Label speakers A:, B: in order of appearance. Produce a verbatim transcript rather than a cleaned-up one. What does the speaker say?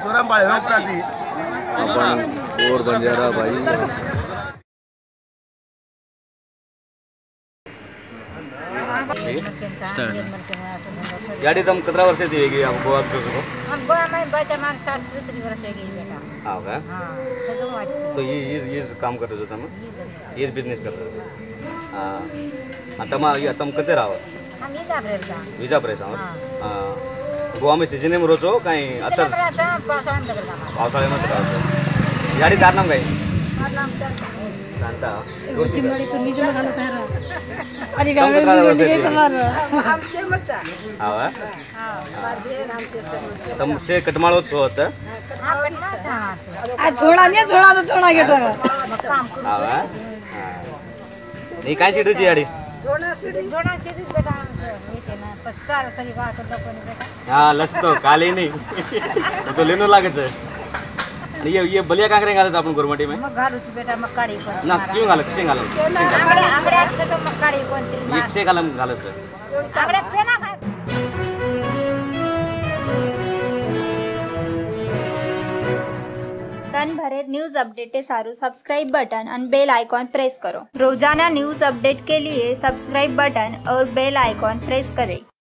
A: अपन और बंजारा भाई गाड़ी तुम कितना वर्ष थी वेगी आप गोवा के को
B: हम गोवा में बच्चा मान सात सत्तर वर्ष है गई बेटा।
A: हां का
B: हां चलो आज
A: तो ये ये ये काम कर रहे हो तुम ये बिजनेस कर रहे हो हां आता मा ये तुम कते राव
B: हम ये जा रहता
A: वीजा प्रेस हां गोवा में सीजन में रोजो काही आता
B: पावसाळ्यात करता
A: पावसाळ्यामध्ये राहतो गाडी दार नाम काय
B: नाम
A: शांता
C: गोची मडी तो नीचे घालत आहे रा अरे गाडी निघे तुम्हारा
B: हमसे मचा
A: हां
B: हां बाजे हमसे समझ
A: तुम से कटमाळो होत
B: हां कटना
C: आ छोड़ा नहीं छोड़ा तो छोड़ा गेटर
B: काम
A: हां हां नी काय सीटची गाडी
B: जोडा सीट जोडा सीट बेटा येते ना पचार सरी बात होता पण बेटा
A: हां लसतो काले नहीं तो लेनो लागेच आणि ये ये बलिया कांकरे घालत आपण गोरमटी में
B: मग घालूच बेटा मग काढी पण
A: ना क्यों घालत कसे घालत
B: आंगडे आंगडे असते तर मग काढी कोणती
A: एक से घालम घालत
B: आंगडे पेना काय
D: तन भरे न्यूज अपडेट सारू सब्सक्राइब बटन और बेल आइकॉन प्रेस करो। रोजाना न्यूज अपडेट के लिए सब्सक्राइब बटन और बेल आइकॉन प्रेस करें।